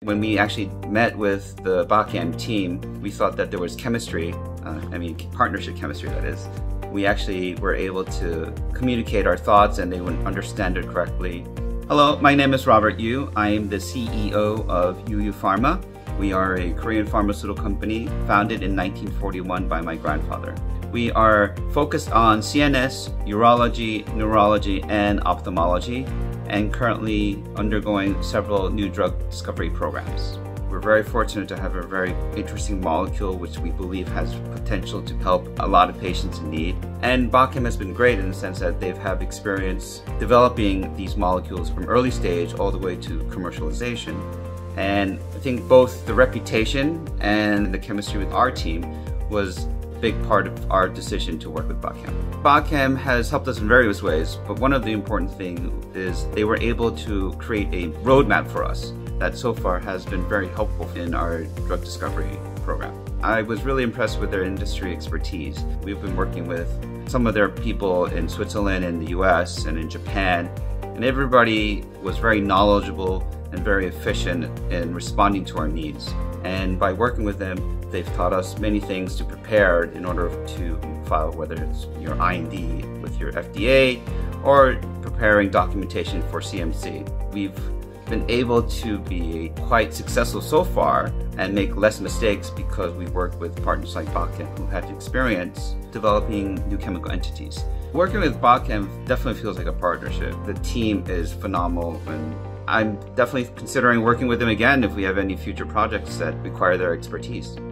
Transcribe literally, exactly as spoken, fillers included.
When we actually met with the Bachem team, we thought that there was chemistry, uh, I mean partnership chemistry that is. We actually were able to communicate our thoughts and they would understand it correctly. Hello, my name is Robert Yu. I am the C E O of Yuyu Pharma. We are a Korean pharmaceutical company founded in nineteen forty-one by my grandfather. We are focused on C N S, urology, neurology, and ophthalmology, and currently undergoing several new drug discovery programs. We're very fortunate to have a very interesting molecule which we believe has potential to help a lot of patients in need. And Bachem has been great in the sense that they've had experience developing these molecules from early stage all the way to commercialization. And I think both the reputation and the chemistry with our team was a big part of our decision to work with Bachem. Bachem has helped us in various ways, but one of the important things is they were able to create a roadmap for us that so far has been very helpful in our drug discovery program. I was really impressed with their industry expertise. We've been working with some of their people in Switzerland, in the U S, and in Japan, and everybody was very knowledgeable and very efficient in responding to our needs. And by working with them, they've taught us many things to prepare in order to file, whether it's your I N D with your F D A or preparing documentation for C M C. We've been able to be quite successful so far and make less mistakes because we work with partners like Bachem who had experience developing new chemical entities. Working with Bachem definitely feels like a partnership. The team is phenomenal, and I'm definitely considering working with them again if we have any future projects that require their expertise.